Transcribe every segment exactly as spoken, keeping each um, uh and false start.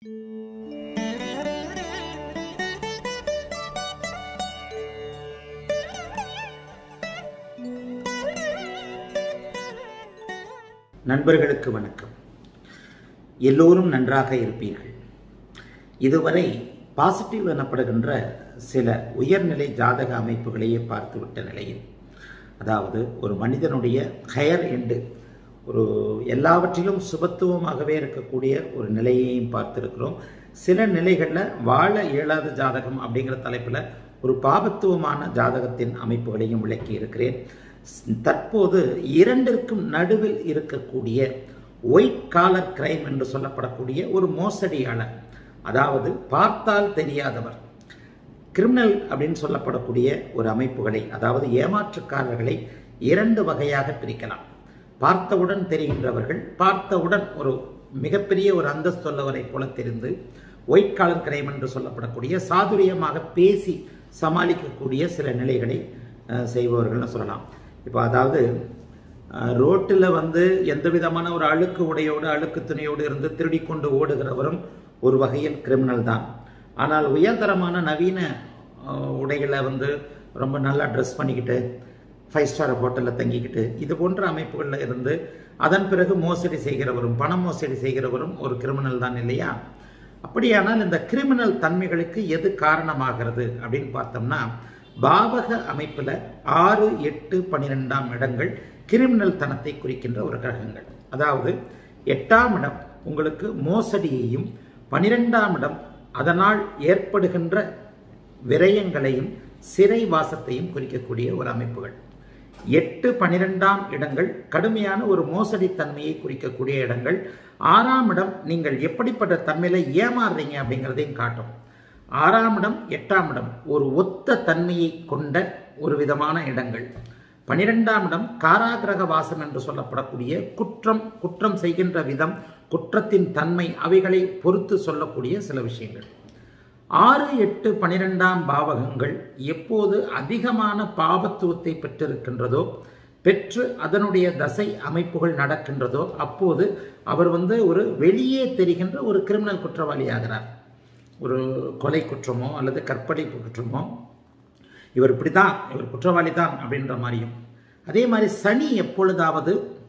நண்பர்களுக்கு வணக்கம். எல்லோரும் நன்றாக இருப்பீர்கள். இதுவரை பாசிட்டிவ் எனப்படுகின்ற சில உயர்நிலை ஜாதக அமைப்புகளையே பார்த்துவிட்ட நிலையில், அதாவது ஒரு மனிதனுடைய ஹையர் எண்டு, ஒரு எல்லாவற்றிலும் சுபத்துவமாகவே இருக்கக்கூடிய ஒரு நிலையையும் பார்த்துருக்கிறோம். சில நிலைகளில் வாழ இயலாத ஜாதகம் அப்படிங்கிற தலைப்பில் ஒரு பாபத்துவமான ஜாதகத்தின் அமைப்புகளையும் விளக்கி இருக்கிறேன். தற்போது இரண்டிற்கும் நடுவில் இருக்கக்கூடிய ஒயிட் காலர் கிரைம் என்று சொல்லப்படக்கூடிய ஒரு மோசடியாளர், அதாவது பார்த்தால் தெரியாதவர், கிரிமினல் அப்படின்னு சொல்லப்படக்கூடிய ஒரு அமைப்புகளை, அதாவது ஏமாற்றுக்காரர்களை இரண்டு வகையாக பிரிக்கலாம். பார்த்தவுடன் தெரிகின்றவர்கள், பார்த்தவுடன் ஒரு மிகப்பெரிய ஒரு அந்தஸ்துள்ளவரை போல தெரிந்து ஒயிட் காலர் கிரைம் என்று சொல்லப்படக்கூடிய சாதுரியமாக பேசி சமாளிக்கக்கூடிய சில நிலைகளை செய்பவர்கள்னு சொல்லலாம். இப்போ அதாவது ரோட்டில் வந்து எந்த விதமான ஒரு அழுக்கு உடையோடு அழுக்கு துணியோடு இருந்து திருடி கொண்டு ஓடுகிறவரும் ஒரு வகையில் கிரிமினல் தான். ஆனால் உயர்தரமான நவீன உடைகளை வந்து ரொம்ப நல்லா ட்ரெஸ் பண்ணிக்கிட்டு ஃபைவ் ஸ்டார் ஹோட்டலில் தங்கிக்கிட்டு இது போன்ற அமைப்புகளில் இருந்து அதன் பிறகு மோசடி செய்கிறவரும் பண மோசடி செய்கிறவரும் ஒரு கிரிமினல் தான் இல்லையா? அப்படியானால் இந்த கிரிமினல் தன்மைகளுக்கு எது காரணமாகிறது அப்படின்னு பார்த்தோம்னா, பாவக அமைப்பில் ஆறு எட்டு பன்னிரெண்டாம் இடங்கள் கிரிமினல் தனத்தை குறிக்கின்ற ஒரு கிரகங்கள். அதாவது எட்டாம் இடம் உங்களுக்கு மோசடியையும், பனிரெண்டாம் இடம் அதனால் ஏற்படுகின்ற விரயங்களையும் சிறை வாசத்தையும் குறிக்கக்கூடிய ஒரு அமைப்புகள். எட்டு பனிரெண்டாம் இடங்கள் கடுமையான ஒரு மோசடி தன்மையை குறிக்கக்கூடிய இடங்கள். ஆறாம் இடம் நீங்கள் எப்படிப்பட்ட தன்மையில ஏமாறுறீங்க அப்படிங்கிறதையும் காட்டும். ஆறாம் இடம் எட்டாம் இடம் ஒரு ஒத்த தன்மையை கொண்ட ஒரு விதமான இடங்கள். பனிரெண்டாம் இடம் காராகிரக வாசம் என்று சொல்லப்படக்கூடிய குற்றம், குற்றம் செய்கின்ற விதம், குற்றத்தின் தன்மை, அவைகளை பொறுத்து சொல்லக்கூடிய சில விஷயங்கள். ஆறு எட்டு பனிரெண்டாம் பாவகங்கள் எப்போது அதிகமான பாபத்துவத்தை பெற்றிருக்கின்றதோ, பெற்று அதனுடைய தசை அமைப்புகள் நடக்கின்றதோ, அப்போது அவர் வந்து ஒரு வெளியே தெரிகின்ற ஒரு கிரிமினல் குற்றவாளி ஆகிறார். ஒரு கொலை குற்றமோ அல்லது கற்பழிப்பு குற்றமோ, இவர் இப்படிதான், இவர் குற்றவாளி தான் அப்படின்ற மாதிரியும். அதே மாதிரி சனி எப்பொழுதாவது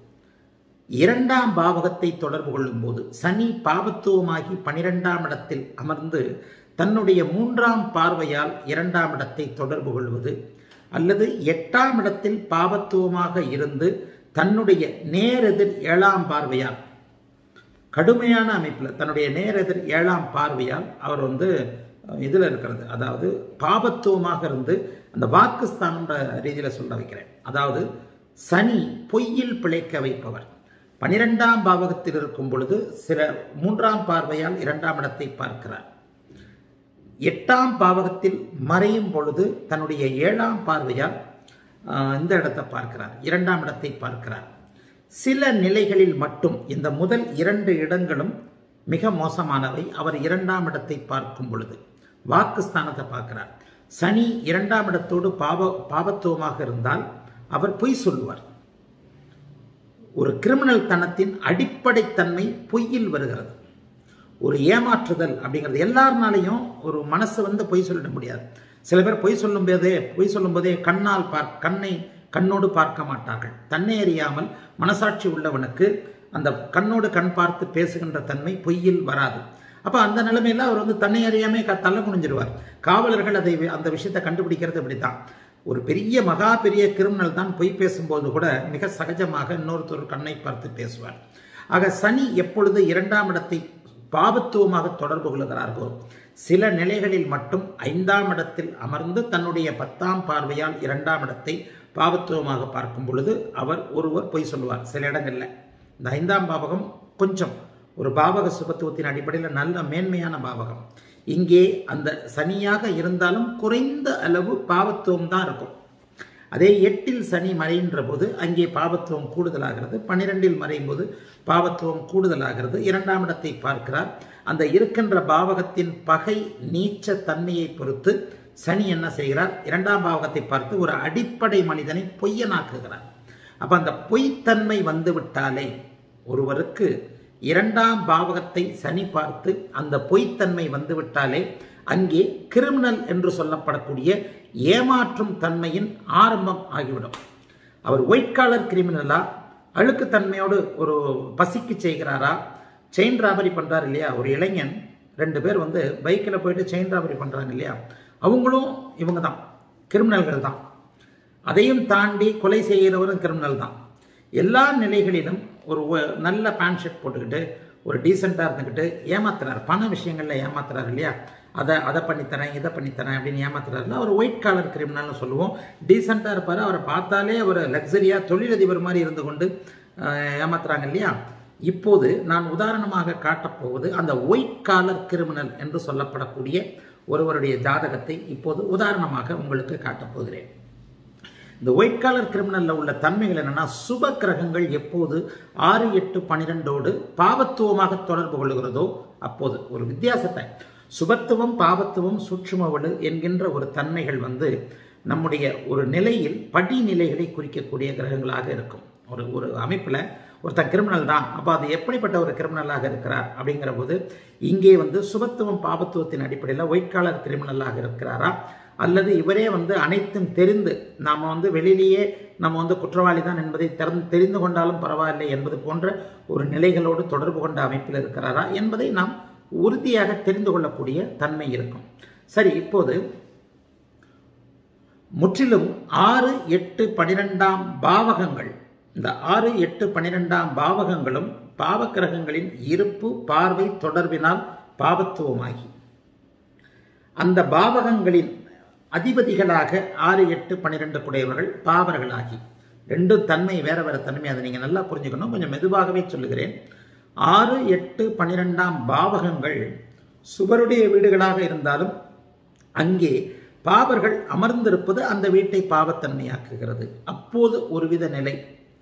இரண்டாம் பாவகத்தை தொடர்பு கொள்ளும் போது, சனி பாபத்துவமாகி பனிரெண்டாம் இடத்தில் அமர்ந்து தன்னுடைய மூன்றாம் பார்வையால் இரண்டாம் இடத்தை தொடர்பு கொள்வது, அல்லது எட்டாம் இடத்தில் பாபத்துவமாக இருந்து தன்னுடைய நேரெதிர் ஏழாம் பார்வையால், கடுமையான அமைப்பில் தன்னுடைய நேரெதிர் ஏழாம் பார்வையால் அவர் வந்து இதில் இருக்கிறது, அதாவது பாபத்துவமாக இருந்து அந்த வாக்குஸ்தானன்ற ரீதியில் சொல்ல வைக்கிறேன். அதாவது சனி பொய்யில் பிழைக்க வைப்பவர். பனிரெண்டாம் பாவகத்தில் இருக்கும் பொழுது சில மூன்றாம் பார்வையால் இரண்டாம் இடத்தை பார்க்கிறார். எட்டாம் பாவகத்தில் மறையும் பொழுது தன்னுடைய ஏழாம் பார்வையால் இந்த இடத்தை பார்க்கிறார், இரண்டாம் இடத்தை பார்க்கிறார். சில நிலைகளில் மட்டும் இந்த முதல் இரண்டு இடங்களும் மிக மோசமானவை. அவர் இரண்டாம் இடத்தை பார்க்கும் பொழுது வாக்குஸ்தானத்தை பார்க்கிறார். சனி இரண்டாம் இடத்தோடு பாவ பாபத்துவமாக இருந்தால் அவர் பொய் சொல்லுவார். ஒரு கிரிமினல் தனத்தின் அடிப்படை தன்மை பொய்யில் வருகிறது. ஒரு ஏமாற்றுதல் அப்படிங்கிறது எல்லாருனாலையும் ஒரு மனசு வந்து பொய் சொல்லிட முடியாது. சில பேர் பொய் சொல்லும் போதே பொய் சொல்லும் போதே கண்ணால் பார் கண்ணை கண்ணோடு பார்க்க மாட்டார்கள். தன்னை அறியாமல் மனசாட்சி உள்ளவனுக்கு அந்த கண்ணோடு கண் பார்த்து பேசுகின்ற தன்மை பொய்யில் வராது. அப்போ அந்த நிலைமையில அவர் வந்து தன்னை அறியாமே தள்ள குனிஞ்சிடுவார். காவலர்கள் அதை அந்த விஷயத்தை கண்டுபிடிக்கிறது இப்படித்தான். ஒரு பெரிய மகா பெரிய கிரிமினல் தான் பொய் பேசும்போது கூட மிக சகஜமாக இன்னொருத்தர் கண்ணை பார்த்து பேசுவார். ஆக சனி எப்பொழுது இரண்டாம் இடத்தை பாபத்துவமாக தொடர்பு கொள்கிறார்களோ, சில நிலைகளில் மட்டும் ஐந்தாம் இடத்தில் அமர்ந்து தன்னுடைய பத்தாம் பார்வையால் இரண்டாம் இடத்தை பாபத்துவமாக பார்க்கும் பொழுது அவர் ஒருவர் பொய் சொல்லுவார். சில இடங்கள்ல இந்த ஐந்தாம் பாவகம் கொஞ்சம் ஒரு பாவக சுபத்துவத்தின் அடிப்படையில் நல்ல மேன்மையான பாவகம். இங்கே அந்த சனியாக இருந்தாலும் குறைந்த அளவு பாவத்துவம் தான் இருக்கும். அதே எட்டில் சனி மறைகின்ற போது அங்கே பாவத்துவம் கூடுதலாகிறது. பன்னிரெண்டில் மறையும் போது பாவத்துவம் கூடுதலாகிறது. இரண்டாம் இடத்தை பார்க்கிறார். அந்த இருக்கின்ற பாவகத்தின் பகை நீச்ச தன்மையை பொறுத்து சனி என்ன செய்கிறார்? இரண்டாம் பாவகத்தை பார்த்து ஒரு அடிப்படை மனிதனை பொய்யனாக்குகிறார். அப்ப அந்த பொய்த்தன்மை வந்துவிட்டாலே ஒருவருக்கு இரண்டாம் பாவகத்தை சனி பார்த்து அந்த பொய்த்தன்மை வந்துவிட்டாலே அங்கே கிரிமினல் என்று சொல்லப்படக்கூடிய ஏமாற்றும் தன்மையின் ஆரம்பம் ஆகிவிடும். அவர் ஒயிட் காலர் கிரிமினலா, அழுக்கு தன்மையோடு ஒரு பசிக்கு செய்கிறாரா, செயின் ராபரி பண்ணுறாரு இல்லையா, ஒரு இளைஞன் ரெண்டு பேர் வந்து பைக்கில் போயிட்டு செயின் ராபரி பண்ணுறாங்க இல்லையா, அவங்களும் இவங்க தான், கிரிமினல்கள் தான். அதையும் தாண்டி கொலை செய்கிறவரும் கிரிமினல் தான். எல்லா நிலைகளிலும் ஒரு நல்ல பேண்ட் ஷர்ட் போட்டுக்கிட்டு ஒரு டீசெண்டாக இருந்துக்கிட்டு ஏமாத்துறாரு, பண விஷயங்களில் ஏமாத்துறாரு இல்லையா, அதை அதை பண்ணித்தரேன் இதை பண்ணித்தரேன் அப்படின்னு ஏமாத்துறாருல அவர் ஒயிட் காலர் கிரிமினல்னு சொல்லுவோம். டீசெண்டாக இருப்பார், அவரை பார்த்தாலே அவர் லக்ஸரியாக தொழிலதிபர் மாதிரி இருந்து கொண்டு ஏமாத்துறாங்க இல்லையா. இப்போது நான் உதாரணமாக காட்டப்போவது அந்த ஒயிட் காலர் கிரிமினல் என்று சொல்லப்படக்கூடிய ஒருவருடைய ஜாதகத்தை இப்போது உதாரணமாக உங்களுக்கு காட்டப்போகிறேன். இந்த ஒயிட் காலர் கிரிமினலில் உள்ள தன்மைகள் என்னன்னா, சுப கிரகங்கள் எப்போது ஆறு எட்டு பனிரெண்டோடு பாவத்துவமாக தொடர்பு கொள்கிறதோ அப்போது ஒரு வித்தியாசத்தை, சுபத்துவம் பாவத்துவம் சூட்சுமவடு என்கின்ற ஒரு தன்மைகள் வந்து நம்முடைய ஒரு நிலையில் படிநிலைகளை குறிக்கக்கூடிய கிரகங்களாக இருக்கும். ஒரு ஒரு அமைப்பில் ஒருத்தன் கிரிமினல் தான், அப்போ அது எப்படிப்பட்ட ஒரு கிரிமினலாக இருக்கிறார் அப்படிங்கிற போது இங்கே வந்து சுபத்துவம் பாவத்துவத்தின் அடிப்படையில் ஒயிட் காலர் கிரிமினலாக இருக்கிறாரா, அல்லது இவரே வந்து அனைத்தும் தெரிந்து நாம் வந்து வெளியிலேயே நம்ம வந்து குற்றவாளி தான் என்பதை தெரிந்து கொண்டாலும் பரவாயில்லை என்பது போன்ற ஒரு நிலைகளோடு தொடர்பு கொண்ட அமைப்பில் இருக்கிறாரா என்பதை நாம் உறுதியாக தெரிந்து கொள்ளக்கூடிய தன்மை இருக்கும். சரி, இப்போது முற்றிலும் ஆறு எட்டு பனிரெண்டாம் பாவகங்கள், இந்த ஆறு எட்டு பனிரெண்டாம் பாவகங்களும் பாவக்கிரகங்களின் இருப்பு பார்வை தொடர்பினால் பாவத்துவமாகி அந்த பாவகங்களின் அதிபதிகளாக ஆறு எட்டு பன்னிரெண்டு குடையவர்கள் பாவர்களாகி, ரெண்டு தன்மை வேற வேற தன்மை, அதை நீங்கள் நல்லா புரிஞ்சுக்கணும். கொஞ்சம் மெதுவாகவே சொல்லுகிறேன். ஆறு எட்டு பன்னிரெண்டாம் பாவகங்கள் சுபருடைய வீடுகளாக இருந்தாலும் அங்கே பாவர்கள் அமர்ந்திருப்பது அந்த வீட்டை பாவத்தன்மையாக்குகிறது. அப்போது ஒருவித நிலை.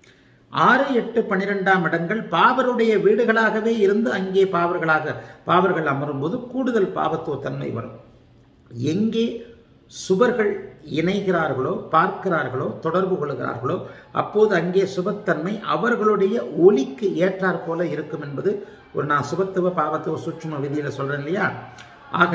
ஆறு எட்டு பன்னிரெண்டாம் இடங்கள் பாவருடைய வீடுகளாகவே இருந்து அங்கே பாவர்களாக பாவர்கள் அமரும்போது கூடுதல் பாவத்துவ தன்மை வரும். எங்கே சுபர்கள் இணைகிறார்களோ, பார்க்கிறார்களோ, தொடர்பு கொள்கிறார்களோ அப்போது அங்கே சுபத்தன்மை அவர்களுடைய ஒளிக்கு ஏற்றாற் போல இருக்கும் என்பது ஒரு நான் சுபத்துவ பாவத்துவ சூட்சும விதியில் சொல்றேன் இல்லையா. ஆக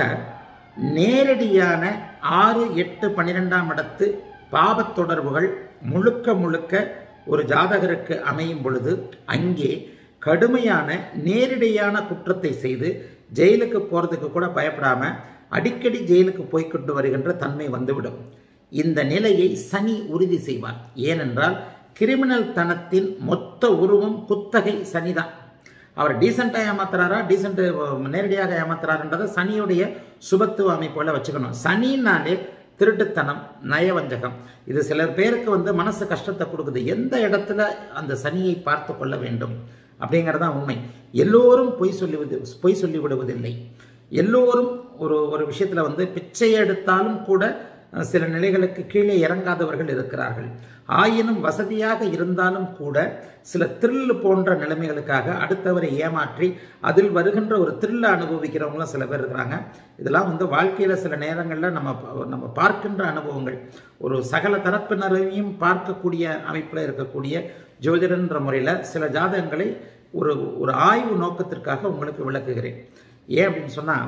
நேரடியான ஆறு எட்டு பன்னிரெண்டாம் இடத்து பாவத் தொடர்புகள் முழுக்க முழுக்க ஒரு ஜாதகருக்கு அமையும் பொழுது அங்கே கடுமையான நேரடியான குற்றத்தை செய்து ஜெயிலுக்கு போறதுக்கு கூட பயப்படாம அடிக்கடி ஜெயிலுக்கு போய்கொண்டு வருகின்ற தன்மை வந்துவிடும். இந்த நிலையை சனி உறுதி செய்வார். ஏனென்றால் கிரிமினல் தனத்தின் மொத்த உருவம் குத்தகை சனிதான். அவர் டீசெண்டா ஏமாத்துறாரா, டீசென்ட் நேரடியாக ஏமாத்துறாருன்றதை சனியுடைய சுபத்துவ அமைப்புகளை வச்சுக்கணும். சனினாலே திருட்டுத்தனம், நயவஞ்சகம், இது சிலர் பேருக்கு வந்து மனசு கஷ்டத்தை கொடுக்குது. எந்த இடத்துல அந்த சனியை பார்த்து கொள்ள வேண்டும் அப்படிங்கிறதான் உண்மை. எல்லோரும் பொய் சொல்லி பொய் சொல்லி விடுவதில்லை. எல்லோரும் ஒரு ஒரு விஷயத்தில் வந்து பிச்சை எடுத்தாலும் கூட சில நிலைகளுக்கு கீழே இறங்காதவர்கள் இருக்கிறார்கள். ஆயினும் வசதியாக இருந்தாலும் கூட சில த்ரில் போன்ற நிலைமைகளுக்காக அடுத்தவரை ஏமாற்றி அதில் வருகின்ற ஒரு த்ரில்லை அனுபவிக்கிறவங்களும் சில பேர் இருக்கிறாங்க. இதெல்லாம் வந்து வாழ்க்கையில் சில நேரங்களில் நம்ம நம்ம பார்க்கின்ற அனுபவங்கள். ஒரு சகல தரப்பினரையும் பார்க்கக்கூடிய அமைப்பில் இருக்கக்கூடிய ஜோதிடன்ற முறையில் சில ஜாதகங்களை ஒரு ஒரு ஆய்வு நோக்கத்திற்காக உங்களுக்கு விளக்குகிறேன். ஏன் அப்படின்னு சொன்னால்,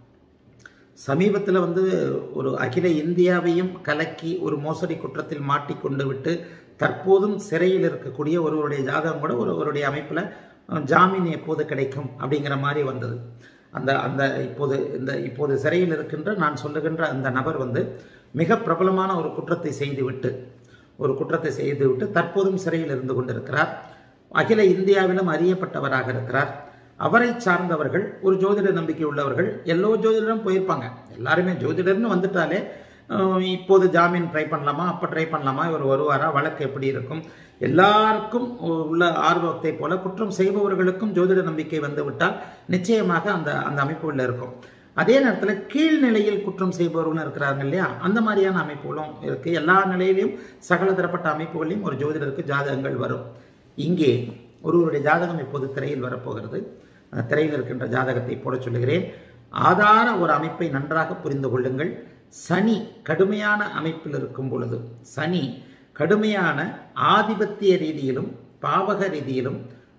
சமீபத்தில் வந்து ஒரு அகில இந்தியாவையும் கலக்கி ஒரு மோசடி குற்றத்தில் மாட்டிக்கொண்டு விட்டு தற்போதும் சிறையில் இருக்கக்கூடிய ஒருவருடைய ஜாதகம் கூட ஒருவருடைய அமைப்பில் ஜாமீன் எப்போது கிடைக்கும் அப்படிங்கிற மாதிரி வந்தது. அந்த அந்த இப்போது இந்த இப்போது சிறையில் இருக்கின்ற நான் சொல்லுகின்ற அந்த நபர் வந்து மிக பிரபலமான ஒரு குற்றத்தை செய்துவிட்டு ஒரு குற்றத்தை செய்துவிட்டு தற்போதும் சிறையில் இருந்து கொண்டிருக்கிறார். அகில இந்தியாவிலும் அறியப்பட்டவராக இருக்கிறார். அவரை சார்ந்தவர்கள் ஒரு ஜோதிட நம்பிக்கை உள்ளவர்கள் எல்லோ ஜோதிடரும் போயிருப்பாங்க. எல்லாருமே ஜோதிடர்னு வந்துட்டாலே இப்போது ஜாமீன் ட்ரை பண்ணலாமா, அப்போ ட்ரை பண்ணலாமா, இவர் வருவாரா, வழக்கு எப்படி இருக்கும், எல்லாருக்கும் உள்ள ஆர்வத்தை போல குற்றம் செய்பவர்களுக்கும் ஜோதிட நம்பிக்கை வந்துவிட்டால் நிச்சயமாக அந்த அந்த அமைப்புகளில் இருக்கும். அதே நேரத்தில் கீழ்நிலையில் குற்றம் செய்பவர்களும் இருக்கிறாங்க இல்லையா, அந்த மாதிரியான அமைப்புகளும் இருக்கு. எல்லா நிலையிலையும் சகல தரப்பட்ட அமைப்புகளையும் ஒரு ஜோதிடருக்கு ஜாதகங்கள் வரும். இங்கே ஒருவருடைய ஜாதகம் இப்போது திரையில் வரப்போகிறது. அந்த திரையில் இருக்கின்ற ஜாதகத்தை போட சொல்லுகிறேன். ஆதார ஒரு அமைப்பை நன்றாக புரிந்து கொள்ளுங்கள். சனி கடுமையான அமைப்பில் இருக்கும் பொழுது, சனி கடுமையான ஆதிபத்திய ரீதியிலும் பாவக ரீதியிலும்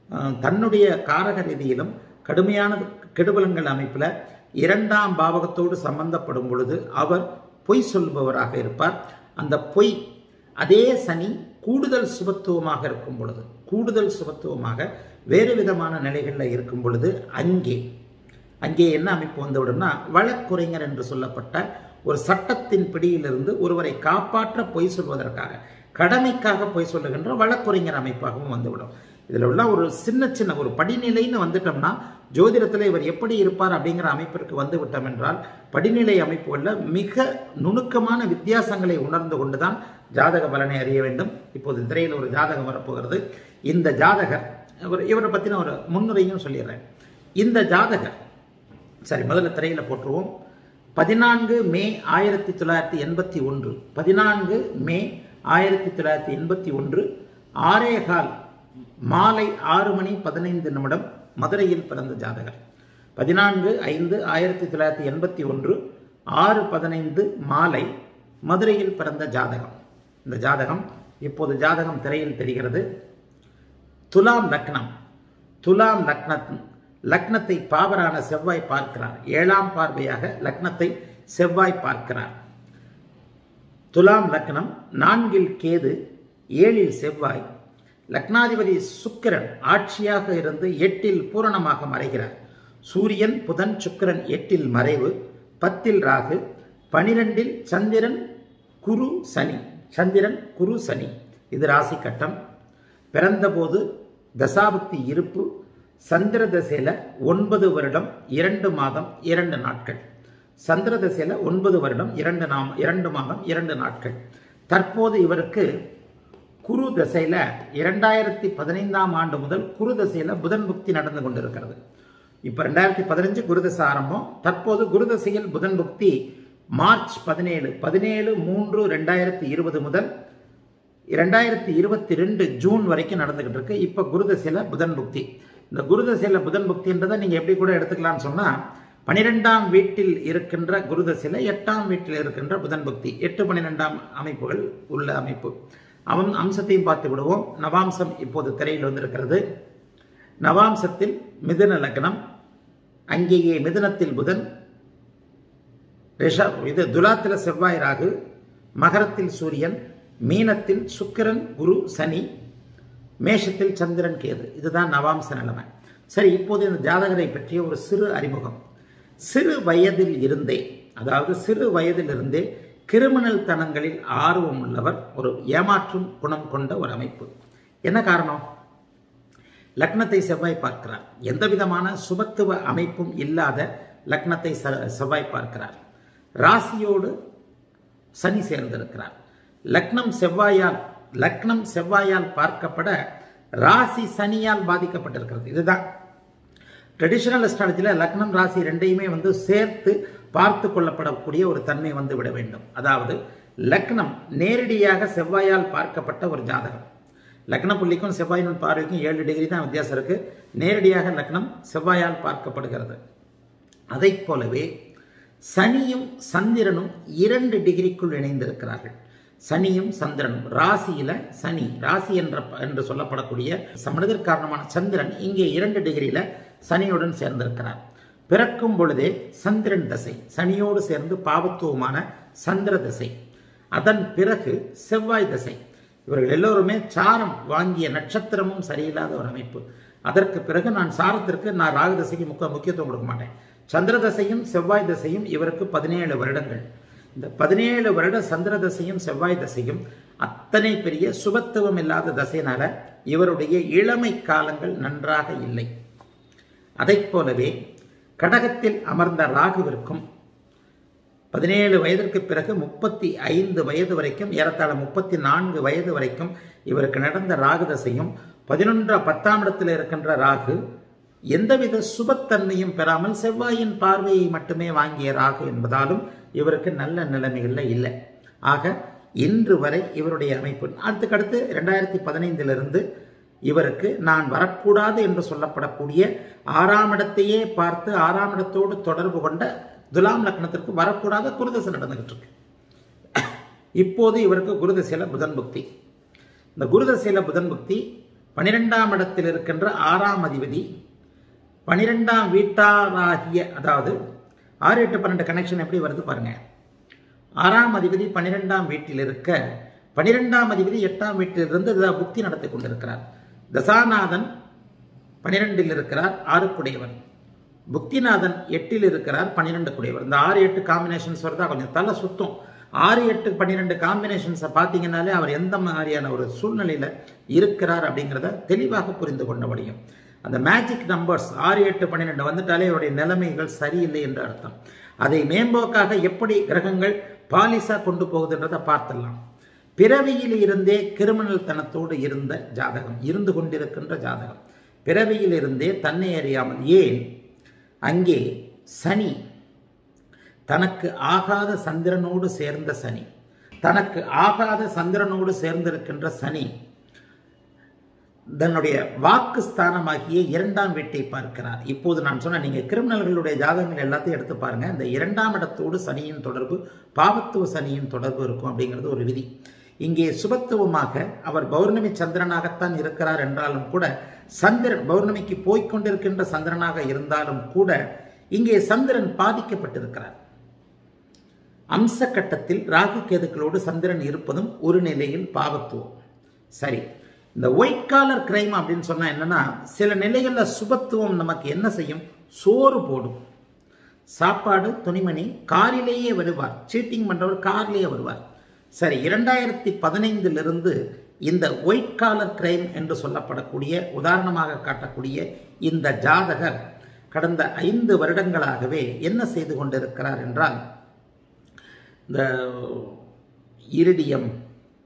தன்னுடைய காரக ரீதியிலும் கடுமையான கெடுபலங்கள் அமைப்பில் இரண்டாம் பாவகத்தோடு சம்பந்தப்படும் பொழுது அவர் பொய் சொல்பவராக இருப்பார். அந்த பொய் அதே சனி கூடுதல் சுபத்துவமாக இருக்கும் பொழுது கூடுதல் சுபத்துவமாக வேறு விதமான நிலைகளில் இருக்கும் பொழுது அங்கே அங்கே என்ன அமைப்பு வந்துவிடும்னா வழக்குரைஞர் என்று சொல்லப்பட்ட ஒரு சட்டத்தின் பிடியிலிருந்து ஒருவரை காப்பாற்ற பொய் சொல்வதற்காக கடமைக்காக பொய் சொல்லுகின்ற வழக்குரைஞர் அமைப்பாகவும் வந்துவிடும். இதில் உள்ள ஒரு சின்ன சின்ன ஒரு படிநிலைன்னு வந்துட்டோம்னா ஜோதிடத்தில் இவர் எப்படி இருப்பார் அப்படிங்கிற அமைப்பிற்கு வந்து விட்டோம் என்றால் படிநிலை அமைப்புகளில் மிக நுணுக்கமான வித்தியாசங்களை உணர்ந்து கொண்டுதான் ஜாதக பலனை அறிய வேண்டும். இப்போது திரையில் ஒரு ஜாதகம் வரப்போகிறது. இந்த ஜாதகர் இவர் இவரை பற்றின ஒரு முன்னுரையும் சொல்லிடுறேன். இந்த ஜாதகர் சரி முதல்ல திரையில் போட்டுருவோம். பதினான்கு மே ஆயிரத்தி தொள்ளாயிரத்தி எண்பத்தி ஒன்று பதினான்கு மே ஆயிரத்தி தொள்ளாயிரத்தி எண்பத்தி ஒன்று ஆரேகால் மாலை ஆறு மணி பதினைந்து நிமிடம் மதுரையில் பிறந்த ஜாதகர். பதினான்கு ஐந்து ஆயிரத்தி தொள்ளாயிரத்தி எண்பத்தி ஒன்று ஆறு பதினைந்து மாலை மதுரையில் பிறந்த ஜாதகம். இந்த ஜாதகம் இப்போது ஜாதகம் திரையில் தெரிகிறது. துலாம் லக்னம் துலாம் லக்ன லக்னத்தை பாவரான செவ்வாய் பார்க்கிறார். ஏழாம் பார்வையாக லக்னத்தை செவ்வாய் பார்க்கிறார். துலாம் லக்னம் நான்கில் கேது, ஏழில் செவ்வாய். லக்னாதிபதி சுக்கிரன் ஆட்சியாக இருந்து எட்டில் பூரணமாக மறைகிறார். சூரியன் புதன் சுக்கிரன் எட்டில் மறைவு, பத்தில் ராகு, பனிரெண்டில் சந்திரன் குரு சனி சந்திரன் குரு சனி. இது ராசி கட்டம். பிறந்தபோது தசாபுக்தி இருப்பு சந்திர தசையில ஒன்பது வருடம் இரண்டு மாதம் இரண்டு நாட்கள். சந்திர தசையில ஒன்பது வருடம் இரண்டு நாம இரண்டு மாதம் இரண்டு நாட்கள். தற்போது இவருக்கு குரு தசையில இரண்டாயிரத்தி பதினைந்தாம் ஆண்டு முதல் குரு தசையில புதன் புக்தி நடந்து கொண்டிருக்கிறது. இப்ப ரெண்டாயிரத்தி பதினஞ்சு குருதசை ஆரம்பம். தற்போது குருதசையில் புதன் புக்தி மார்ச் பதினேழு பதினேழு மூன்று ரெண்டாயிரத்தி இருபது முதல் இரண்டாயிரத்தி இருபத்தி ரெண்டு ஜூன் வரைக்கும் நடந்துகிட்டு இருக்கு. இப்ப குருதசையில புதன் புக்தி. இந்த குருதசையில புதன் புக்தின்றதை நீங்க எப்படி கூட எடுத்துக்கலாம்னு சொன்னா பனிரெண்டாம் வீட்டில் இருக்கின்ற குருதசையில எட்டாம் வீட்டில் இருக்கின்ற புதன் புக்தி எட்டு பனிரெண்டாம் அமைப்புகள் உள்ள அமைப்பு. அவன் அம்சத்தையும் பார்த்து விடுவோம். நவாம்சம் இப்போது திரையில் வந்திருக்கிறது. நவாம்சத்தில் மிதுன லக்னம், அங்கேயே மிதுனத்தில் புதன், ரிஷப் இது துலாத்தில் செவ்வாய் ராகு, மகரத்தில் சூரியன், மீனத்தில் சுக்கிரன் குரு சனி, மேஷத்தில் சந்திரன் கேது. இதுதான் நவாம்ச நிலைமை. சரி, இப்போது இந்த ஜாதகரை பற்றிய ஒரு சிறு அறிமுகம். சிறு வயதில் இருந்தே அதாவது சிறு வயதில் இருந்தே கிரிமினல் தனங்களில் ஆர்வம் உள்ளவர், ஒரு ஏமாற்றும் குணம் கொண்ட ஒரு அமைப்பு. என்ன காரணம்? லக்னத்தை செவ்வாய் பார்க்கிறார். எந்த விதமான சுபத்துவ அமைப்பும் இல்லாத லக்னத்தை செவ்வாய் பார்க்கிறார். ராசியோடு சனி சேர்ந்திருக்கிறார். லக்னம் செவ்வாயால் லக்னம் செவ்வாயால் பார்க்கப்பட ராசி சனியால் பாதிக்கப்பட்டிருக்கிறது. இதுதான் ட்ரெடிஷனல் அஸ்ட்ராலஜியில் லக்னம் ராசி ரெண்டையுமே வந்து சேர்த்து பார்த்து கொள்ளப்படக்கூடிய ஒரு தன்மை வந்து விட வேண்டும். அதாவது லக்னம் நேரடியாக செவ்வாயால் பார்க்கப்பட்ட ஒரு ஜாதகம். லக்ன புள்ளிக்கும் செவ்வாயின் பார்வைக்கும் ஏழு டிகிரி தான் வித்தியாசம் இருக்கு. நேரடியாக லக்னம் செவ்வாயால் பார்க்கப்படுகிறது. அதை போலவே சனியும் சந்திரனும் இரண்டு டிகிரிக்குள் இணைந்திருக்கிறார்கள். சனியும் சந்திரனும் ராசியில சனி ராசி என்ற என்று சொல்லப்படக்கூடிய சமணத்திற்கு காரணமான சந்திரன் இங்கே இரண்டு டிகிரியில சனியுடன் சேர்ந்திருக்கிறார். பிறக்கும் பொழுதே சந்திரன் தசை, சனியோடு சேர்ந்து பாவத்துவமான சந்திர தசை. அதன் பிறகு செவ்வாய் தசை. இவர்கள் எல்லோருமே சாரம் வாங்கிய நட்சத்திரமும் சரியில்லாத ஒரு அமைப்பு. அதற்கு பிறகு நான் சாரத்திற்கு நான் ராகு தசைக்கு முக்க முக்கியத்துவம் கொடுக்க மாட்டேன். சந்திர தசையும் செவ்வாய் தசையும் இவருக்கு பதினேழு வருடங்கள். இந்த பதினேழு வருட சந்திர தசையும் செவ்வாய் தசையும் அத்தனை பெரிய சுபத்துவம் இல்லாத தசையினால இவருடைய இளமை காலங்கள் நன்றாக இல்லை. அதை போலவே கடகத்தில் அமர்ந்த ராகுவிற்கும் பதினேழு வயதிற்கு பிறகு முப்பத்தி ஐந்து வயது வரைக்கும் ஏறத்தாழ முப்பத்தி நான்கு வயது வரைக்கும் இவருக்கு நடந்த ராகு தசையும் பதினொன்று பத்தாம் இடத்தில் இருக்கின்ற ராகு எந்தவித சுபத்தன்மையும் பெறாமல் செவ்வாயின் பார்வையை மட்டுமே வாங்கிய ராகு என்பதாலும் இவருக்கு நல்ல நிலைமைகள்ல இல்லை. ஆக இன்று வரை இவருடைய அமைப்பு அடுத்துக்கடுத்து இரண்டாயிரத்தி பதினைந்திலிருந்து இவருக்கு நான் வரக்கூடாது என்று சொல்லப்படக்கூடிய ஆறாம் இடத்தையே பார்த்து ஆறாம் இடத்தோடு தொடர்பு கொண்ட துலாம் லக்னத்திற்கு வரக்கூடாத குருதசை நடந்துகிட்டு இருக்கு. இப்போது இவருக்கு குருதசையில புதன் புக்தி. இந்த குருதசையில புதன் புக்தி பனிரெண்டாம் இடத்தில் இருக்கின்ற ஆறாம் அதிபதி பனிரெண்டாம் வீட்டாராகிய, அதாவது ஆறு எட்டு பன்னெண்டு கனெக்ஷன் எப்படி வருது பாருங்க. ஆறாம் அதிபதி பனிரெண்டாம் வீட்டில் இருக்க, பனிரெண்டாம் அதிபதி எட்டாம் வீட்டிலிருந்து புக்தி நடத்தி கொண்டிருக்கிறார். தசாநாதன் பனிரெண்டில் இருக்கிறார், ஆறுக்குடையவர். புக்திநாதன் எட்டில் இருக்கிறார், பன்னிரெண்டு குடையவர். இந்த ஆறு எட்டு காம்பினேஷன்ஸ் வருதா கொஞ்சம் தலை சுத்தம். ஆறு எட்டு பன்னிரெண்டு காம்பினேஷன்ஸை பார்த்தீங்கன்னாலே அவர் எந்த மாதிரியான ஒரு சூழ்நிலையில் இருக்கிறார் அப்படிங்கிறத தெளிவாக புரிந்து கொள்ள முடியும். அந்த மேஜிக் நம்பர்ஸ் ஆறு எட்டு பன்னிரெண்டு வந்துட்டாலே அவருடைய நிலைமைகள் சரியில்லை என்று அர்த்தம். அதை மேம்போக்காக எப்படி கிரகங்கள் பாலிசா கொண்டு போகுதுன்றதை பார்த்துடலாம். பிறவியில் இருந்தே கிரிமினல் தனத்தோடு இருந்த ஜாதகம், இருந்து கொண்டிருக்கின்ற ஜாதகம், பிறவியில் இருந்தே தன்னை அறியாமல், ஏன் அங்கே சனி தனக்கு ஆகாத சந்திரனோடு சேர்ந்த சனி, தனக்கு ஆகாத சந்திரனோடு சேர்ந்திருக்கின்ற சனி தன்னுடைய வாக்கு ஸ்தானமாகிய இரண்டாம் வீட்டை பார்க்கிறார். இப்போது நான் சொன்ன நீங்க கிரிமினல்களுடைய ஜாதகங்கள் எல்லாத்தையும் எடுத்து பாருங்க. இந்த இரண்டாம் இடத்தோடு சனியின் தொடர்பு, பாவத்துவ சனியின் தொடர்பு இருக்கும் அப்படிங்கிறது ஒரு விதி. இங்கே சுபத்துவமாக அவர் பௌர்ணமி சந்திரனாகத்தான் இருக்கிறார் என்றாலும் கூட, சந்திரன் பௌர்ணமிக்கு போய்கொண்டிருக்கின்ற சந்திரனாக இருந்தாலும் கூட இங்கே சந்திரன் பாதிக்கப்பட்டிருக்கிறார். அம்ச கட்டத்தில் ராகு கேதுக்களோடு சந்திரன் இருப்பதும் ஒரு நிலையில் பாவத்துவம். சரி, இந்த ஒயிட் காலர் கிரைம் அப்படின்னு சொன்னா என்னன்னா, சில நிலைகளில் சுபத்துவம் நமக்கு என்ன செய்யும், சோறு போடும். சாப்பாடு துணிமணி, காரிலேயே வருவார். சீட்டிங் பண்றவர் கார்லேயே வருவார். சரி, இரண்டாயிரத்தி பதினைந்திலிருந்து இந்த ஒயிட் காலர் கிரைம் என்று சொல்லப்படக்கூடிய, உதாரணமாக காட்டக்கூடிய இந்த ஜாதகர் கடந்த ஐந்து வருடங்களாகவே என்ன செய்து கொண்டிருக்கிறார் என்றால், இந்த இரிடியம்,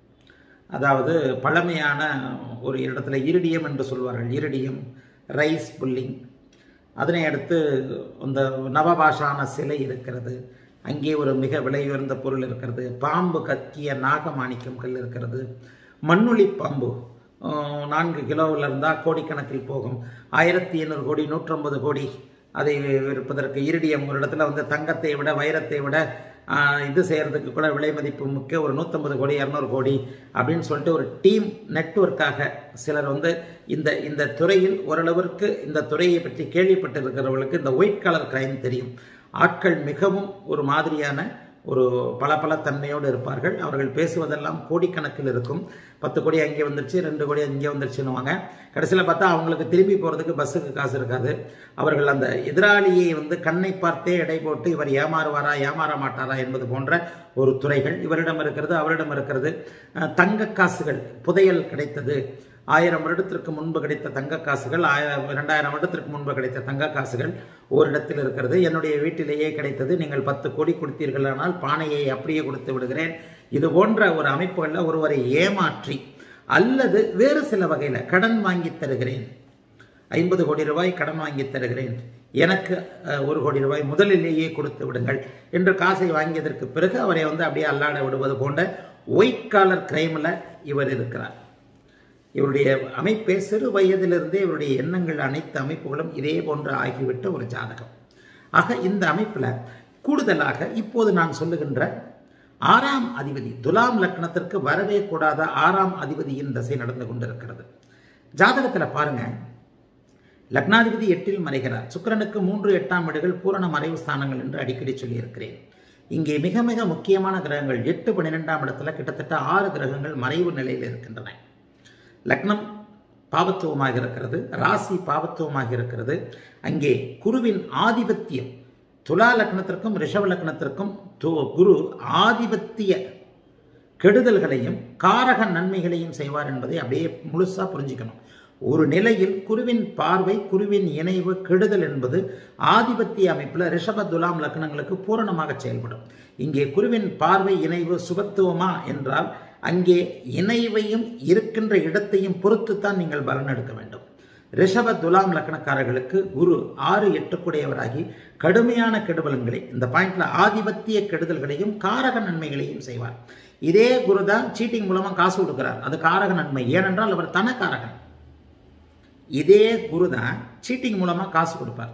அதாவது பழமையான ஒரு இடத்துல இரிடியம் என்று சொல்வார்கள், இரிடியம், ரைஸ் புல்லிங், அதனை அடுத்து இந்த நவபாஷான சிலை இருக்கிறது, அங்கே ஒரு மிக விலை உயர்ந்த பொருள் இருக்கிறது, பாம்பு கக்கிய நாகமாணிக்கம் கல் இருக்கிறது, மண்ணுளி பாம்பு நான்கு கிலோவில் இருந்தால் கோடிக்கணக்கில் போகும், ஆயிரத்தி எண்ணூறு கோடி நூற்றம்பது கோடி அதை விற்பதற்கு இரிடியம், ஒரு இடத்துல வந்து தங்கத்தை விட வைரத்தை விட இது செய்கிறதுக்கு கூட விலை மதிப்பு முக்கிய ஒரு நூற்றம்பது கோடி இரநூறு கோடி அப்படின்னு சொல்லிட்டு ஒரு டீம் நெட்வொர்க்காக சிலர் வந்து இந்த இந்த துறையில் ஓரளவிற்கு இந்த துறையை பற்றி கேள்விப்பட்டு இருக்கிறவர்களுக்கு இந்த ஒயிட் கலர் கிரைம் தெரியும். ஆட்கள் மிகவும் ஒரு மாதிரியான ஒரு பல பல தன்மையோடு இருப்பார்கள். அவர்கள் பேசுவதெல்லாம் கோடிக்கணக்கில் இருக்கும். பத்து கோடி அங்கே வந்துருச்சு, ரெண்டு கோடி இங்கே வந்துருச்சுன்னுவாங்க. கடைசியில் பார்த்தா அவங்களுக்கு திரும்பி போகிறதுக்கு பஸ்ஸுக்கு காசு இருக்காது. அவர்கள் அந்த எதிராளியை வந்து கண்ணை பார்த்தே எடை போட்டு இவர் ஏமாறுவாரா ஏமாற மாட்டாரா என்பது போன்ற ஒரு துறைகள் இவரிடம் இருக்கிறது, அவரிடம் இருக்கிறது. தங்க காசுகள் புதையல் கிடைத்தது, ஆயிரம் வருடத்திற்கு முன்பு கிடைத்த தங்க காசுகள், ஆயிரம் இரண்டாயிரம் வருடத்திற்கு முன்பு கிடைத்த தங்க காசுகள் ஓரிடத்தில் இருக்கிறது. என்னுடைய வீட்டிலேயே கிடைத்தது, நீங்கள் பத்து கோடி கொடுத்தீர்களானால் பானையை அப்படியே கொடுத்து விடுகிறேன். இது போன்ற ஒரு அமைப்புகளில் ஒருவரை ஏமாற்றி அல்லது வேறு சில வகையில் கடன் வாங்கி தருகிறேன், ஐம்பது கோடி ரூபாய் கடன் வாங்கி தருகிறேன், எனக்கு ஒரு கோடி ரூபாய் முதலிலேயே கொடுத்து விடுங்கள் என்று காசை வாங்கியதற்கு பிறகு அவரை வந்து அப்படியே அல்லாட விடுவது போன்ற ஒயிட் காலர் கிரைமில் இவர் இருக்கிறார். இவருடைய அமைப்பே சிறு வயதிலிருந்தே இவருடைய எண்ணங்கள் அனைத்து அமைப்புகளும் இதே போன்று ஆகிவிட்ட ஒரு ஜாதகம். ஆக இந்த அமைப்பில் கூடுதலாக இப்போது நான் சொல்லுகின்ற ஆறாம் அதிபதி, துலாம் லக்னத்திற்கு வரவே கூடாத ஆறாம் அதிபதியின் தசை நடந்து கொண்டிருக்கிறது. ஜாதகத்தில் பாருங்க, லக்னாதிபதி எட்டில் மறைகிறார். சுக்கிரனுக்கு மூன்று எட்டாம் வீடுகள் பூரண மறைவு ஸ்தானங்கள் என்று அடிக்கடி சொல்லியிருக்கிறேன். இங்கே மிக மிக முக்கியமான கிரகங்கள் எட்டு பன்னிரெண்டாம் இடத்துல கிட்டத்தட்ட ஆறு கிரகங்கள் மறைவு நிலையில் இருக்கின்றன. லக்னம் பாவத்துவமாக இருக்கிறது, ராசி பாவத்துவமாக இருக்கிறது. அங்கே குருவின் ஆதிபத்தியம், துலா லக்னத்திற்கும் ரிஷப லக்னத்திற்கும் குரு ஆதிபத்திய கெடுதல்களையும் காரக நன்மைகளையும் செய்வார் என்பதை அப்படியே முழுசா புரிஞ்சுக்கணும். ஒரு நிலையில் குருவின் பார்வை, குருவின் இணைவு, கெடுதல் என்பது ஆதிபத்திய அமைப்பில் ரிஷப துலாம் லக்னங்களுக்கு பூரணமாக செயல்படும். இங்கே குருவின் பார்வை இணைவு சுபத்துவமா என்றால் அங்கே இணைவையும் இருக்கின்ற இடத்தையும் பொறுத்துத்தான் நீங்கள் பலன் எடுக்க வேண்டும். ரிஷப துலாம் லக்னக்காரர்களுக்கு குரு ஆறு எட்டுக்குடையவராகி கடுமையான கெடுபலன்களை, இந்த பாயிண்ட்ல ஆதிபத்திய கெடுதல்களையும் காரக நன்மைகளையும் செய்வார். இதே குரு தான் சீட்டிங் மூலமா காசு கொடுக்கிறார், அது காரக நன்மை, ஏனென்றால் அவர் தனக்காரகன். இதே குரு தான் சீட்டிங் மூலமா காசு கொடுப்பார்.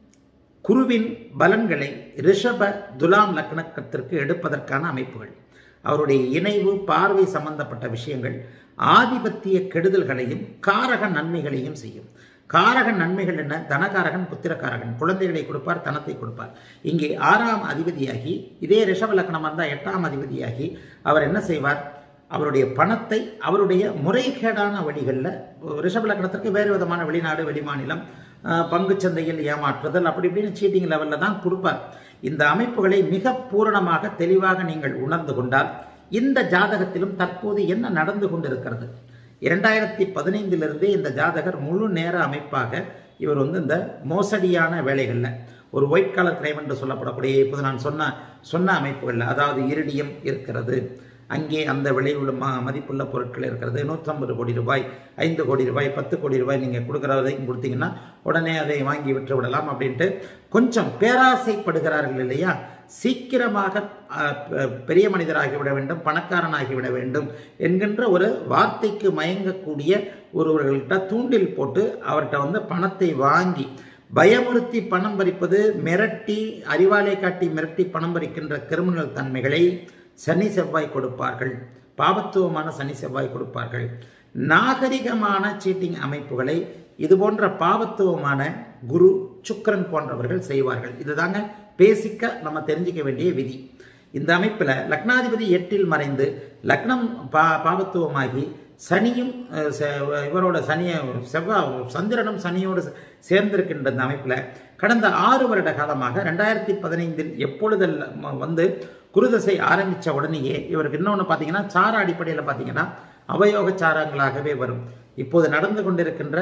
குருவின் பலன்களை ரிஷப துலாம் லக்னத்திற்கு எடுப்பதற்கான அமைப்புகள். அவருடைய இணைவு பார்வை சம்பந்தப்பட்ட விஷயங்கள் ஆதிபத்திய கெடுதல்களையும் காரக நன்மைகளையும் செய்யும். காரக நன்மைகள் என்ன? தனகாரகன், புத்திரக்காரகன், குழந்தைகளை கொடுப்பார், தனத்தை கொடுப்பார். இங்கே ஆறாம் அதிபதியாகி, இதே ரிஷப லக்னமாக இருந்தால் எட்டாம் அதிபதியாகி அவர் என்ன செய்வார்? அவருடைய பணத்தை அவருடைய முறைகேடான வழிகளில், ரிஷப லக்னத்திற்கு வேறு விதமான வெளிநாடு, வெளிமாநிலம், பங்கு சந்தையில் ஏமாற்றுதல், அப்படி இப்படின்னு சீட்டிங் லெவலில் தான் கொடுப்பார். இந்த அமைப்புகளை மிக பூரணமாக தெளிவாக நீங்கள் உணர்ந்து கொண்டால் இந்த ஜாதகத்திலும் தற்போது என்ன நடந்து கொண்டிருக்கிறது, இரண்டாயிரத்தி பதினைந்திலிருந்தே இந்த ஜாதகர் முழு நேர அமைப்பாக இவர் வந்து இந்த மோசடியான வேலைகளில், ஒரு ஒயிட் கலர் கிரைம் என்று சொல்லப்படக்கூடிய இப்போது நான் சொன்ன சொன்ன அமைப்புகளில், அதாவது இரிடியம் இருக்கிறது, அங்கே அந்த விளைவுள்ள ம மதிப்புள்ள பொருட்கள் இருக்கிறது, நூற்றம்பது கோடி ரூபாய், ஐந்து கோடி ரூபாய், பத்து கோடி ரூபாய் நீங்கள் கொடுக்குறதையும் கொடுத்தீங்கன்னா உடனே அதை வாங்கி விட்டு விடலாம் அப்படின்ட்டு கொஞ்சம் பேராசைப்படுகிறார்கள் இல்லையா? சீக்கிரமாக பெரிய மனிதராகிவிட வேண்டும், பணக்காரனாகிவிட வேண்டும் என்கின்ற ஒரு வார்த்தைக்கு மயங்கக்கூடிய ஒருவர்கள்ட்ட தூண்டில் போட்டு அவர்கிட்ட வந்து பணத்தை வாங்கி பயமுறுத்தி பணம் பறிப்பது, மிரட்டி அறிவாலை காட்டி மிரட்டி பணம் பறிக்கின்ற கிரிமினல் தன்மைகளை சனி செவ்வாய் கொடுப்பார்கள். பாபத்துவமான சனி செவ்வாய் கொடுப்பார்கள். நாகரிகமான சீட்டிங் அமைப்புகளை இது போன்ற பாபத்துவமான குரு, சுக்கிரன் போன்றவர்கள் செய்வார்கள். இதுதாங்க பேசிக்கா நம்ம தெரிஞ்சிக்க வேண்டிய விதி. இந்த அமைப்பில் லக்னாதிபதி எட்டில் மறைந்து லக்னம் பா பாபத்துவமாகி சனியும் இவரோட சனிய செவ்வாய் சந்திரனும் சனியோடு சேர்ந்திருக்கின்ற இந்த அமைப்பில் கடந்த ஆறு வருட காலமாக ரெண்டாயிரத்தி பதினைந்தில் எப்பொழுதெல்லாம் வந்து குருதசை ஆரம்பித்த உடனேயே இவருக்கு இன்னொன்று பார்த்தீங்கன்னா சார அடிப்படையில் பார்த்தீங்கன்னா அவயோக சாரங்களாகவே வரும். இப்போது நடந்து கொண்டிருக்கின்ற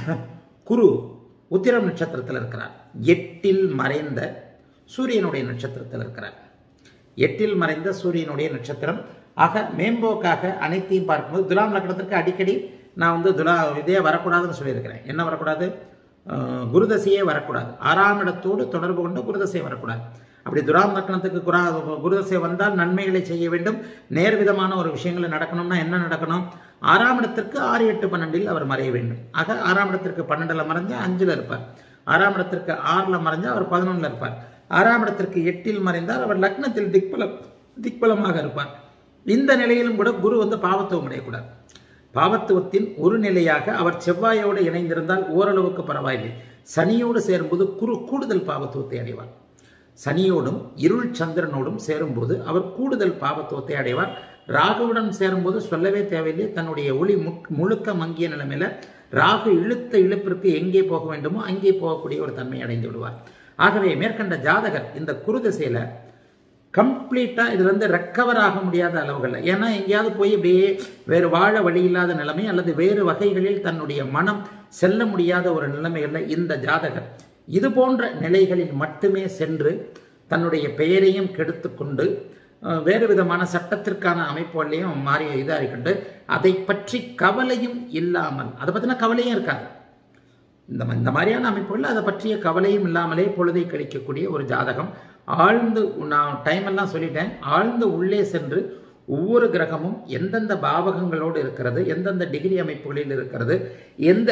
குரு உத்திரம் நட்சத்திரத்தில் இருக்கிறார். எட்டில் மறைந்த சூரியனுடைய நட்சத்திரத்தில் இருக்கிறார். எட்டில் மறைந்த சூரியனுடைய நட்சத்திரம் ஆக மேம்போக்காக அனைத்தையும் பார்க்கும்போது துலாம் லக்னத்திற்கு அடிக்கடி நான் வந்து துலா இதே வரக்கூடாதுன்னு சொல்லியிருக்கிறேன். என்ன வரக்கூடாது? குருதசையே வரக்கூடாது. ஆறாம் இடத்தோடு தொடர்பு கொண்டு குருதசை வரக்கூடாது. அப்படி துலாம் லக்னத்துக்கு குரா குருதசை வந்தால் நன்மைகளை செய்ய வேண்டும். நேர்விதமான ஒரு விஷயங்களை நடக்கணும்னா என்ன நடக்கணும்? ஆறாம் இடத்திற்கு ஆறு எட்டு பன்னெண்டில் அவர் மறைய வேண்டும். ஆக ஆறாம் இடத்திற்கு பன்னெண்டில் மறைஞ்சா அஞ்சில் இருப்பார். ஆறாம் இடத்திற்கு ஆறில் மறைஞ்சா அவர் பதினொன்றில் இருப்பார். ஆறாம் இடத்திற்கு எட்டில் மறைந்தால் அவர் லக்னத்தில் திக்பலம் திக்பலமாக இருப்பார். இந்த நிலையிலும் கூட குரு வந்து பாவத்துவம் அடையக்கூடாது. பாவத்துவத்தின் ஒரு நிலையாக அவர் செவ்வாயோடு இணைந்திருந்தால் ஓரளவுக்கு பரவாயில்லை. சனியோடு சேரும்போது குரு கூடுதல் பாவத்துவத்தை அடைவார். சனியோடும் இருள் சந்திரனோடும் சேரும்போது அவர் கூடுதல் பாவத்துவத்தை அடைவார். ராகுவுடன் சேரும்போது சொல்லவே தேவையில்லை. தன்னுடைய ஒளி முழுக்க மங்கிய நிலைமையில ராகு இழுத்த இழுப்பிற்கு எங்கே போக வேண்டுமோ அங்கே போகக்கூடிய ஒரு தன்மை அடைந்து விடுவார். ஆகவே மேற்கண்ட ஜாதகர் இந்த குரு திசையில கம்ப்ளீட்டா இதுல இருந்து ரெக்கவர் ஆக முடியாத அளவுகள், ஏன்னா எங்கேயாவது போய் இப்படியே வேறு வாழ வழி இல்லாத நிலைமை அல்லது வேறு வகைகளில் தன்னுடைய மனம் செல்ல முடியாத ஒரு நிலைமைகள்ல இந்த ஜாதகர் இது போன்ற நிலைகளில் மட்டுமே சென்று தன்னுடைய பெயரையும் கெடுத்து கொண்டு வேறு விதமான சட்டத்திற்கான அமைப்புகளையும் மாறி இதாக இருக்கின்ற அதை பற்றி கவலையும் இல்லாமல், அதை பற்றின கவலையும் இருக்காது. இந்த இந்த மாதிரியான அமைப்புகள் அதை பற்றிய கவலையும் இல்லாமலே பொழுதை கழிக்கக்கூடிய ஒரு ஜாதகம். ஆழ்ந்து நான் டைம் எல்லாம் சொல்லிட்டேன். ஆழ்ந்து உள்ளே சென்று ஒவ்வொரு கிரகமும் எந்தெந்த பாவகங்களோடு இருக்கிறது, எந்தெந்த டிகிரி அமைப்புகளில் இருக்கிறது, எந்த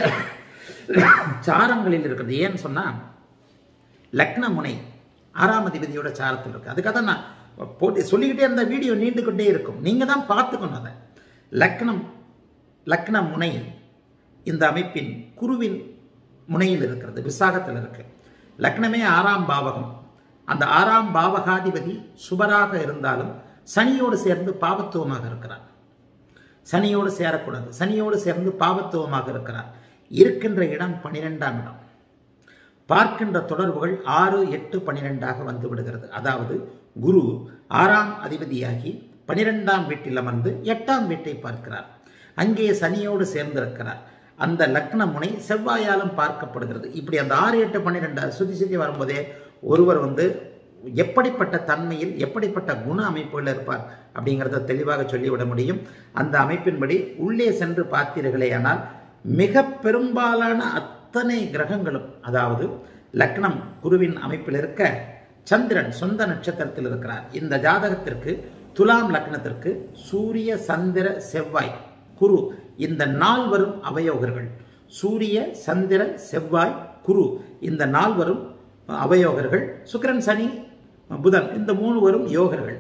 சாரங்களில் இருக்கிறது. ஏன்னு சொன்னால் லக்ன முனை ஆறாம் அதிபதியோட சாரத்தில் இருக்கு. அதுக்காக தான் நான் போட்டு சொல்லிக்கிட்டே இருந்த வீடியோ நீண்டு கொண்டே இருக்கும். நீங்கள் தான் பார்த்துக்கணும் அதை. லக்னம் லக்ன முனை இந்த அமைப்பின் குருவின் முனையில் இருக்கிறது, விசாகத்தில் இருக்கு. லக்னமே ஆறாம் பாவகம். அந்த ஆறாம் பாவகாதிபதி சுபராக இருந்தாலும் சனியோடு சேர்ந்து பாவத்துவமாக இருக்கிறார். சனியோடு சேரக்கூடாது. சனியோடு சேர்ந்து பாவத்துவமாக இருக்கிறார். இருக்கின்ற இடம் பனிரெண்டாம் இடம். பார்க்கின்ற தொடர்புகள் ஆறு எட்டு பனிரெண்டாக வந்து விடுகிறது. அதாவது குரு ஆறாம் அதிபதியாகி பனிரெண்டாம் வீட்டில் அமர்ந்து எட்டாம் வீட்டை பார்க்கிறார். அங்கே சனியோடு சேர்ந்திருக்கிறார். அந்த லக்ன முனை செவ்வாயாலும் பார்க்கப்படுகிறது. இப்படி அந்த ஆறு எட்டு பன்னிரெண்டு சுத்தி சுத்தி வரும்போதே ஒருவர் வந்து எப்படிப்பட்ட தன்மையில் எப்படிப்பட்ட குண அமைப்புகள் இருப்பார் அப்படிங்கிறத தெளிவாக சொல்லிவிட முடியும். அந்த அமைப்பின்படி உள்ளே சென்று பார்த்தீர்களே ஆனால் மிக பெரும்பாலான அத்தனை கிரகங்களும், அதாவது லக்னம் குருவின் அமைப்பில் இருக்க சந்திரன் சொந்த நட்சத்திரத்தில் இருக்கிறார். இந்த ஜாதகத்திற்கு துலாம் லக்னத்திற்கு சூரிய சந்திர செவ்வாய் குரு இந்த நால்வரும் அவயோகர்கள். சூரிய சந்திர செவ்வாய் குரு இந்த நால்வரும் அவயோகர்கள். சுக்கிரன் சனி புதன் இந்த மூணு வரும் யோகர்கள்.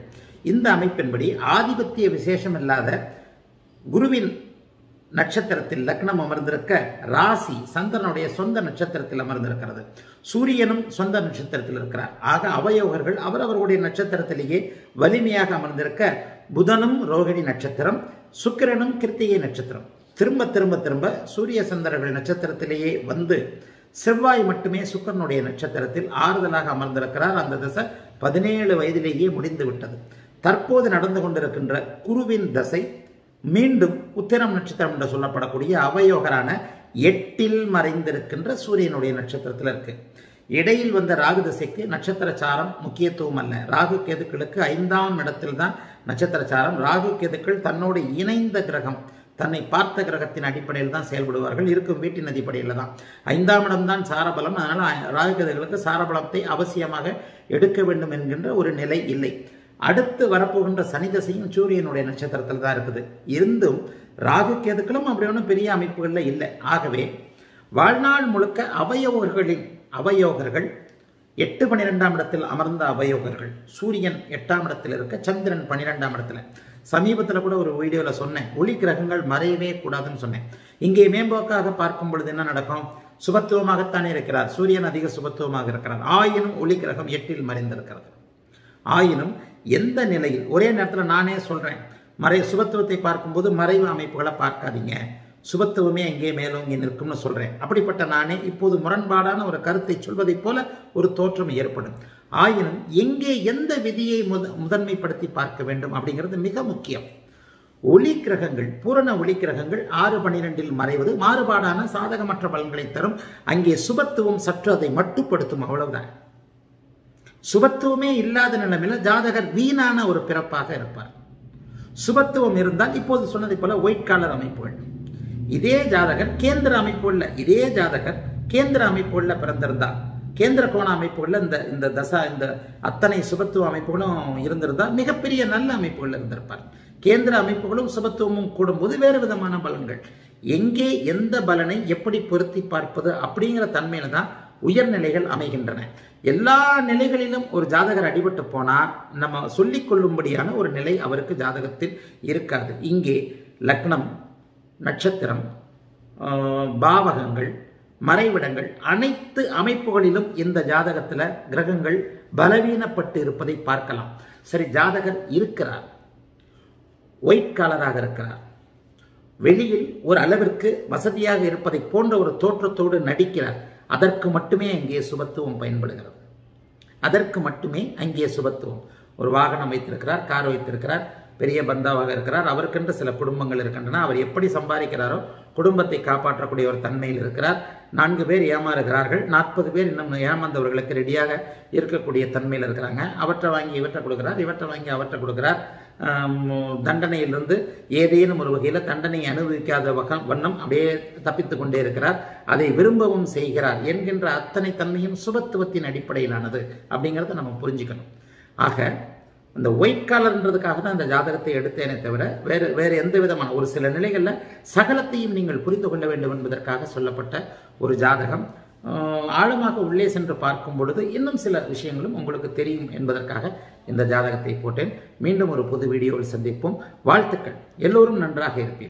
இந்த அமைப்பின்படி ஆதிபத்திய விசேஷம் இல்லாத குருவின் நட்சத்திரத்தில் லக்னம் அமர்ந்திருக்க ராசி சந்திரனுடைய சொந்த நட்சத்திரத்தில் அமர்ந்திருக்கிறது. சூரியனும் சொந்த நட்சத்திரத்தில் இருக்கிறார். ஆக அவயோகர்கள் அவரவர்களுடைய நட்சத்திரத்திலேயே வலிமையாக அமர்ந்திருக்க புதனும் ரோகிணி நட்சத்திரம், சுக்கிரனும் கிருத்திகை நட்சத்திரம். திரும்ப திரும்ப திரும்ப சூரிய சந்திரர்கள் நட்சத்திரத்திலேயே வந்து செவ்வாய் மட்டுமே சுக்கிரனுடைய நட்சத்திரத்தில் ஆறுதலாக அமர்ந்திருக்கிறார். அந்த தசை பதினேழு வயதிலேயே முடிந்து விட்டது. தற்போது நடந்து கொண்டிருக்கின்ற குருவின் தசை மீண்டும் உத்திரம் நட்சத்திரம் என்று சொல்லப்படக்கூடிய அவயோகரான எட்டில் மறைந்திருக்கின்ற சூரியனுடைய நட்சத்திரத்தில் இருக்கு. இடையில் வந்த ராகு திசைக்கு நட்சத்திர சாரம் முக்கியத்துவம் அல்ல. ராகு கேதுக்களுக்கு ஐந்தாம் இடத்தில் தான் நட்சத்திர சாரம். ராகு கேதுக்கள் தன்னோடு இணைந்த கிரகம், தன்னை பார்த்த கிரகத்தின் அடிப்படையில் தான் செயல்படுவார்கள். இருக்கும் வீட்டின் அடிப்படையில் தான். ஐந்தாம் இடம் தான் சாரபலம். அதனால் ராகு கேதுகளுக்கு சாரபலத்தை அவசியமாக எடுக்க வேண்டும் என்கின்ற ஒரு நிலை இல்லை. அடுத்து வரப்போகின்ற சனி தசையும் சூரியனுடைய நட்சத்திரத்தில் தான் இருக்குது. இருந்தும் ராகு கேதுக்களும் அப்படி ஒன்றும் பெரிய அமைப்புகளில் இல்லை. ஆகவே வாழ்நாள் முழுக்க அவயோகர்களின் அவயோகர்கள் எட்டு பன்னிரெண்டாம் இடத்தில் அமர்ந்த அவயோகர்கள். சூரியன் எட்டாம் இடத்தில் இருக்க சந்திரன் பன்னிரெண்டாம் இடத்துல. சமீபத்தில் கூட ஒரு வீடியோவில் சொன்னேன், ஒளி கிரகங்கள் மறையவே கூடாதுன்னு சொன்னேன். இங்கே மேம்போக்காக பார்க்கும் பொழுது என்ன நடக்கும்? சுபத்துவமாகத்தானே இருக்கிறார். சூரியன் அதிக சுபத்துவமாக இருக்கிறார். ஆயினும் ஒளி கிரகம் எட்டில் மறைந்திருக்கிறது. ஆயினும் எந்த நிலையில் ஒரே நேரத்தில் நானே சொல்றேன், மறை சுபத்துவத்தை பார்க்கும்போது மறைவு அமைப்புகளை பார்க்காதீங்க, சுபத்துவமே எங்கே மேலோங்கி நிற்கும்னு சொல்றேன். அப்படிப்பட்ட நானே இப்போது முரண்பாடான ஒரு கருத்தை சொல்வதைப் போல ஒரு தோற்றம் ஏற்படும். ஆயினும் எங்கே எந்த விதியை முத முதன்மைப்படுத்தி பார்க்க வேண்டும் அப்படிங்கிறது மிக முக்கியம். ஒளி கிரகங்கள், பூரண ஒளி கிரகங்கள் ஆறு பன்னிரெண்டில் மறைவது மாறுபாடான சாதகமற்ற பலன்களை தரும். அங்கே சுபத்துவம் சற்று அதை மட்டுப்படுத்தும், அவ்வளவுதான். சுபத்துவமே இல்லாத நிலைமையில ஜாதகர் வீணான ஒரு பிறப்பாக இருப்பார். சுபத்துவம் இருந்தால் இப்போது சொன்னதை போல ஒயிட் காலர் அமைப்புகள். இதே ஜாதகர் கேந்திர அமைப்புள்ள இதே ஜாதகர் கேந்திர அமைப்புள்ள பிறந்திருந்தால், கேந்திர கோண அமைப்புள்ள இந்த இந்த தசா இந்த அத்தனை சுபத்துவ அமைப்புகளும் இருந்திருந்தால் மிகப்பெரிய நல்ல அமைப்புகள் இருந்திருப்பார். கேந்திர அமைப்புகளும் சுபத்துவமும் கூடும்போது வேறு விதமான பலன்கள். எங்கே எந்த பலனை எப்படி பொருத்தி பார்ப்பது அப்படிங்கிற தன்மையில தான் உயர்நிலைகள் அமைகின்றன. எல்லா நிலைகளிலும் ஒரு ஜாதகர் அடிபட்டு போனால் நம்ம சொல்லிக் கொள்ளும்படியான ஒரு நிலை அவருக்கு ஜாதகத்தில் இருக்காது. இங்கே லக்னம், நட்சத்திரம், பாவகங்கள், மறைவிடங்கள் அனைத்து அமைப்புகளிலும் இந்த ஜாதகத்தில் கிரகங்கள் பலவீனப்பட்டு இருப்பதை பார்க்கலாம். சரி, ஜாதகர் இருக்கிறார், ஒயிட் காலராக இருக்கிறார், வெளியில் ஒரு அளவிற்கு வசதியாக இருப்பதை போன்ற ஒரு தோற்றத்தோடு நடிக்கிறார். அதற்கு மட்டுமே அங்கே சுபத்துவம் பயன்படுகிறது. அதற்கு மட்டுமே அங்கே சுபத்துவம். ஒரு வாகனம் வைத்திருக்கிறார், கார் வைத்திருக்கிறார், பெரிய பந்தாவாக இருக்கிறார், அவருக்கென்று சில குடும்பங்கள் இருக்கின்றன. அவர் எப்படி சம்பாதிக்கிறாரோ குடும்பத்தை காப்பாற்றக்கூடிய ஒரு தன்மையில் இருக்கிறார். நான்கு பேர் ஏமாறுகிறார்கள், நாற்பது பேர் இன்னும் ஏமாந்தவர்களுக்கு ரெடியாக இருக்கக்கூடிய தன்மையில் இருக்கிறாங்க. அவற்றை வாங்கி இவற்றை கொடுக்கிறார், இவற்றை வாங்கி அவற்றை கொடுக்கிறார். தண்டனையிலிருந்து ஏதேனும் ஒரு வகையில் தண்டனை அனுபவிக்காத வகம் வண்ணம் அப்படியே தப்பித்து கொண்டே இருக்கிறார். அதை விரும்பவும் செய்கிறார் என்கின்ற அத்தனை தன்மையும் சுபத்துவத்தின் அடிப்படையிலானது அப்படிங்கிறத நம்ம புரிஞ்சுக்கணும். ஆக இந்த ஒயிட் காலர்ன்றதுக்காக தான் இந்த ஜாதகத்தை எடுத்தேனே தவிர வேறு வேறு எந்த விதமான ஒரு சில நிலைகளில் சகலத்தையும் நீங்கள் புரிந்து கொள்ள வேண்டும் என்பதற்காக சொல்லப்பட்ட ஒரு ஜாதகம். ஆழமாக உள்ளே சென்று பார்க்கும் பொழுது இன்னும் சில விஷயங்களும் உங்களுக்கு தெரியும் என்பதற்காக இந்த ஜாதகத்தை போட்டேன். மீண்டும் ஒரு புது வீடியோவில் சந்திப்போம். வாழ்த்துக்கள். எல்லோரும் நன்றாக இருப்பீர்கள்.